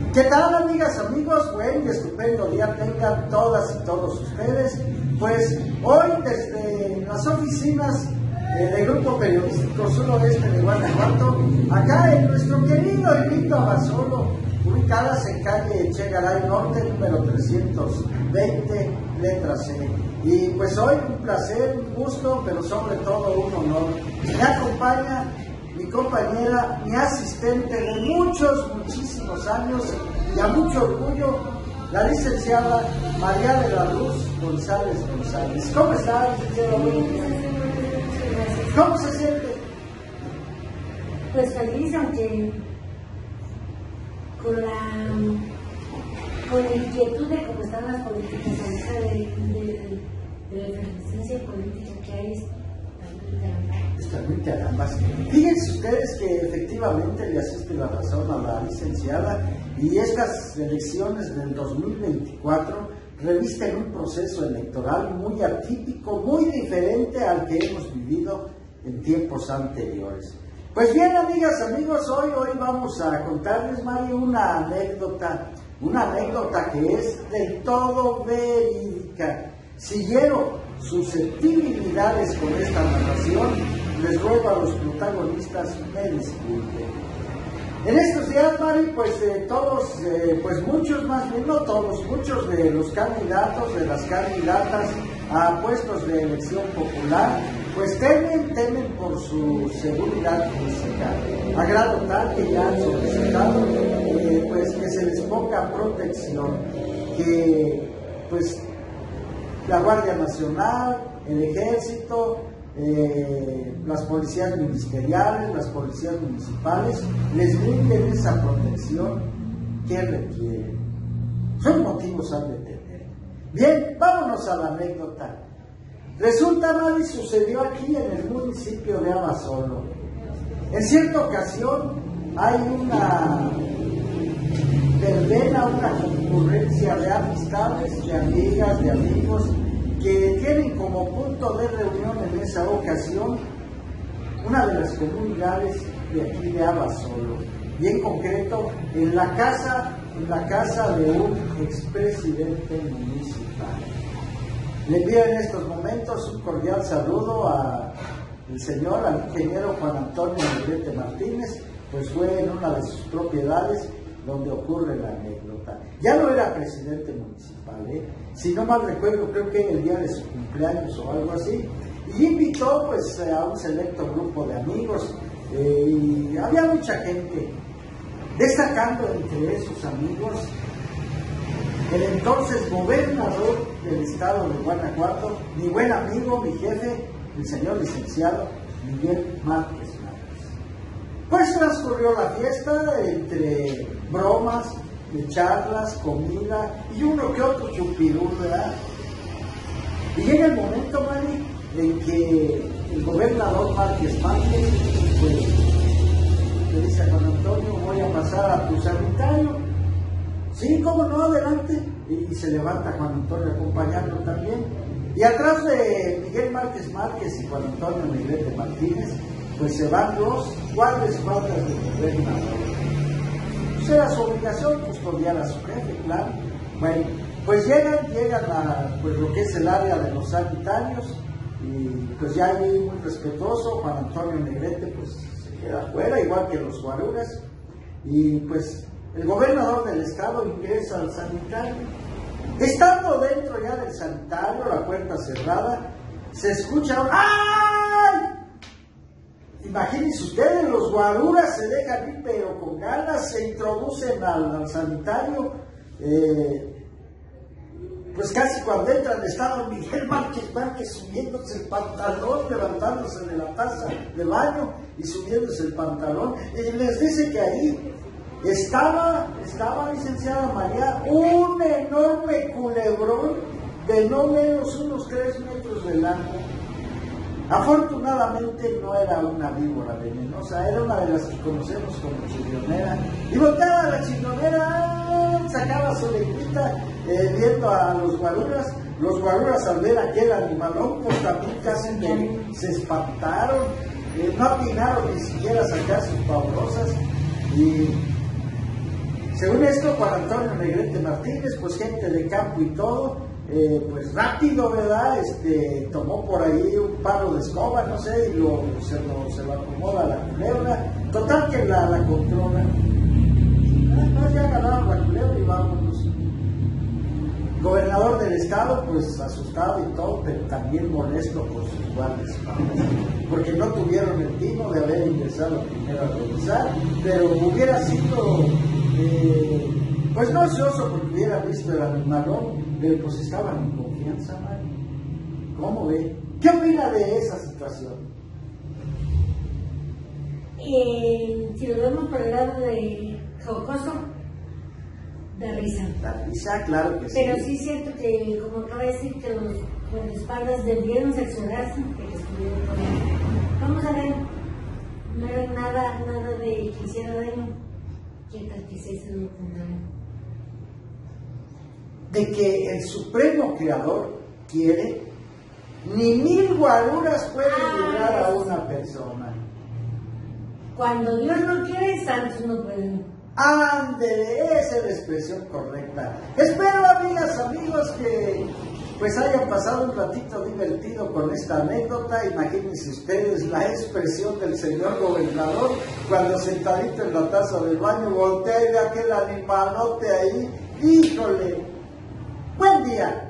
¿Qué tal, amigas, amigos? Buen y estupendo día tengan todas y todos ustedes. Pues hoy desde las oficinas del Grupo Periodístico Suroeste de Guanajuato, acá en nuestro querido y lindo Abasolo, ubicadas en calle Chegaray Norte, número 320, letra C. Y pues hoy un placer, un gusto, pero sobre todo un honor. Me acompaña mi compañera, mi asistente de muchísimos años y a mucho orgullo, la licenciada María de la Luz González González. ¿Cómo está, licenciada? ¿Cómo se siente? Pues feliz, aunque con la inquietud de cómo están las políticas ahorita de la efervescencia política que hay. Está muy carambas. Fíjense ustedes que efectivamente le asiste la razón a la licenciada, y estas elecciones del 2024 revisten un proceso electoral muy atípico, muy diferente al que hemos vivido en tiempos anteriores. Pues bien, amigas, amigos, hoy vamos a contarles, Mari, una anécdota que es del todo verídica. Siguieron susceptibilidades con esta narración, les ruego a los protagonistas me disculpen. En estos días, Mari, pues muchos, más bien no todos, muchos de los candidatos, de las candidatas a puestos de elección popular, pues temen por su seguridad física, a grado tal que ya han solicitado pues que se les ponga protección, que pues la Guardia Nacional, el Ejército, las policías ministeriales, las policías municipales les brinden esa protección que requieren. Son motivos a detener. Bien, vámonos a la anécdota. Resulta, Mari, sucedió aquí en el municipio de Abasolo. En cierta ocasión hay una verbena, una concurrencia de amistades, de amigas, de amigos, que tienen como punto de reunión en esa ocasión una de las comunidades de aquí de Abasolo, y en concreto en la casa de un expresidente municipal. Le envío en estos momentos un cordial saludo al ingeniero Juan Antonio Negrete Martínez, pues fue en una de sus propiedades donde ocurre la anécdota. Ya no era presidente municipal, si no mal recuerdo, creo que el día de su cumpleaños o algo así, y invitó pues a un selecto grupo de amigos, y había mucha gente, destacando entre esos amigos el entonces gobernador del estado de Guanajuato, mi buen amigo, mi jefe, el señor licenciado Miguel Márquez. Pues transcurrió la fiesta entre bromas, charlas, comida y uno que otro chupirú, ¿verdad? Y llega el momento, Mari, en que el gobernador Márquez pues le dice a Juan Antonio: voy a pasar a tu sanitario. Sí, cómo no, adelante. Y se levanta Juan Antonio acompañando también. Y atrás de Miguel Márquez y Juan Antonio Negrete Martínez, pues se van los guardaespaldas del gobernador. Pues era su obligación custodiar a su jefe, claro. Bueno, pues llegan a pues, lo que es el área de los sanitarios, y pues ya ahí muy respetuoso, Juan Antonio Negrete pues se queda afuera, igual que los guaruras, y pues el gobernador del estado ingresa al sanitario. Estando dentro ya del sanitario, la puerta cerrada, se escucha un ¡ay! Imagínense ustedes, los guaruras se dejan ir pero con ganas, se introducen al sanitario, pues casi cuando entran estaba Miguel Márquez subiéndose el pantalón, levantándose de la taza de baño y subiéndose el pantalón, y les dice que ahí estaba, licenciada María, un enorme culebrón de no menos unos 3 metros de largo. Afortunadamente no era una víbora venenosa, era una de las que conocemos como chillonera. Y volteaba a la chillonera, sacaba su lengüita viendo a los guaruras al ver aquel animalón, pues también casi se espantaron, no atinaron ni siquiera a sacar sus pavorosas, y Según esto, Juan Antonio Negrete Martínez, pues gente de campo y todo, pues rápido, ¿verdad? Tomó por ahí un palo de escoba, no sé, y se lo acomoda a la culebra. Total que la controla. Además ya agarraron la culebra y vámonos. Gobernador del estado, pues asustado y todo, pero también molesto por sus guardaespaldas, porque no tuvieron el tino de haber ingresado primero a revisar, pero hubiera sido, pues no ocioso porque hubiera visto el animalón, pero pues estaban en confianza, Mario. ¿Cómo ve? ¿Qué opina de esa situación? Si lo vemos por el lado de jocoso, de risa. La risa, claro que sí. Pero sí es cierto que, como acaba de decir, que los guardaespaldas debieron cerciorarse de que estuvieron por ahí. Vamos a ver, no era nada de que hiciera daño, que tal que se documentaron. De que el supremo creador quiere, ni 1000 guaruras pueden librar a una persona. Cuando Dios no quiere, santos no pueden. Ándele, esa es la expresión correcta. Espero, amigas, amigos, que pues hayan pasado un ratito divertido con esta anécdota. Imagínense ustedes la expresión del señor gobernador cuando sentadito en la taza del baño voltea y ve aquel animalote ahí. ¡Híjole! ¡Buen día!